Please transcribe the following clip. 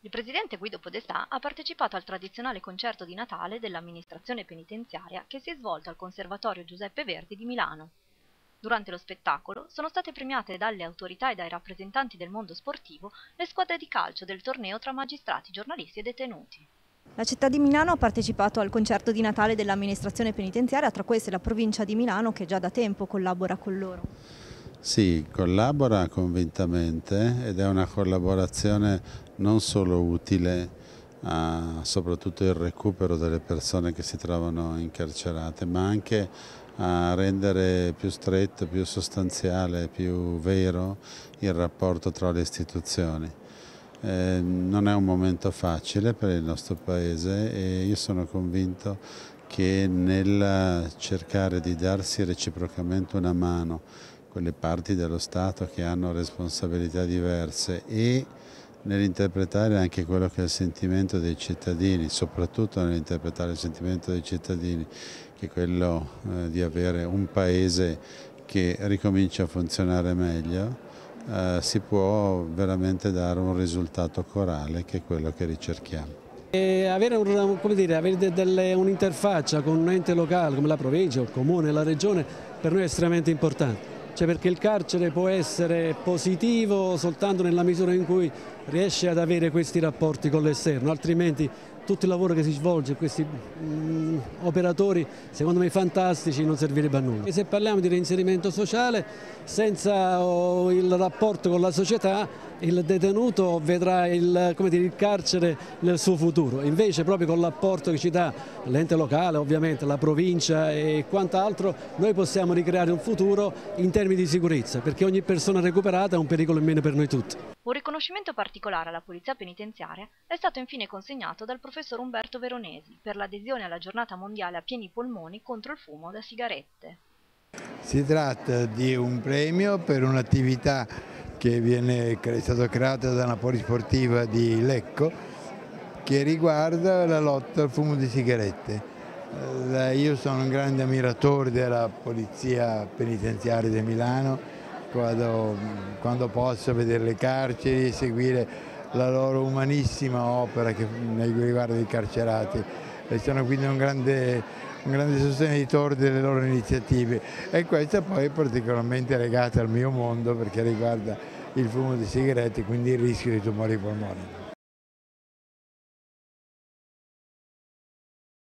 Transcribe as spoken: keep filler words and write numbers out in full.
Il presidente Guido Podestà ha partecipato al tradizionale concerto di Natale dell'amministrazione penitenziaria che si è svolto al Conservatorio Giuseppe Verdi di Milano. Durante lo spettacolo sono state premiate dalle autorità e dai rappresentanti del mondo sportivo le squadre di calcio del torneo tra magistrati, giornalisti e detenuti. La città di Milano ha partecipato al concerto di Natale dell'amministrazione penitenziaria, tra queste la provincia di Milano che già da tempo collabora con loro. Sì, collabora convintamente ed è una collaborazione non solo utile a soprattutto il recupero delle persone che si trovano incarcerate, ma anche a rendere più stretto, più sostanziale, più vero il rapporto tra le istituzioni. Eh, non è un momento facile per il nostro Paese e io sono convinto che nel cercare di darsi reciprocamente una mano, quelle parti dello Stato che hanno responsabilità diverse, e nell'interpretare anche quello che è il sentimento dei cittadini, soprattutto nell'interpretare il sentimento dei cittadini, che è quello eh, di avere un paese che ricomincia a funzionare meglio, eh, si può veramente dare un risultato corale che è quello che ricerchiamo. E avere un'interfaccia con un ente locale come la provincia, il comune, la regione per noi è estremamente importante. Cioè perché il carcere può essere positivo soltanto nella misura in cui riesce ad avere questi rapporti con l'esterno, altrimenti tutto il lavoro che si svolge, questi mh, operatori secondo me fantastici, non servirebbe a nulla. E se parliamo di reinserimento sociale, senza oh, il rapporto con la società, il detenuto vedrà il, come dire, il carcere nel suo futuro, invece proprio con l'apporto che ci dà l'ente locale, ovviamente la provincia e quant'altro, noi possiamo ricreare un futuro in termini di sicurezza, perché ogni persona recuperata è un pericolo in meno per noi tutti. Un riconoscimento particolare alla Polizia Penitenziaria è stato infine consegnato dal professor Umberto Veronesi per l'adesione alla giornata mondiale a pieni polmoni contro il fumo da sigarette. Si tratta di un premio per un'attività che viene, è stata creata da una polisportiva di Lecco, che riguarda la lotta al fumo di sigarette. Io sono un grande ammiratore della Polizia Penitenziaria di Milano, quando, quando posso vedere le carceri e seguire la loro umanissima opera che, nei riguardi dei carcerati. E sono quindi un grande, un grande sostenitore delle loro iniziative, e questa poi è particolarmente legata al mio mondo perché riguarda il fumo di sigarette e quindi il rischio di tumori ai polmoni.